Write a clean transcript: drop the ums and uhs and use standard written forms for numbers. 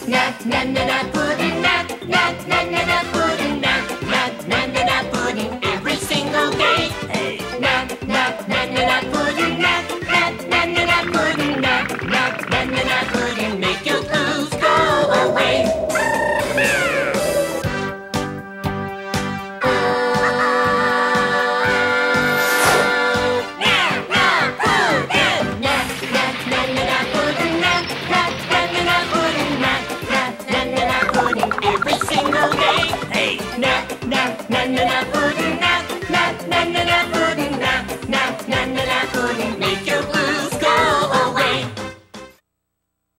na na na pudding, na na na na na pudding, na na na na na pudding every single day. Hey, na na na na na pudding, na na na na na pudding, na na na na na pudding, make your blues go away. Every single day, hey, na na na na na.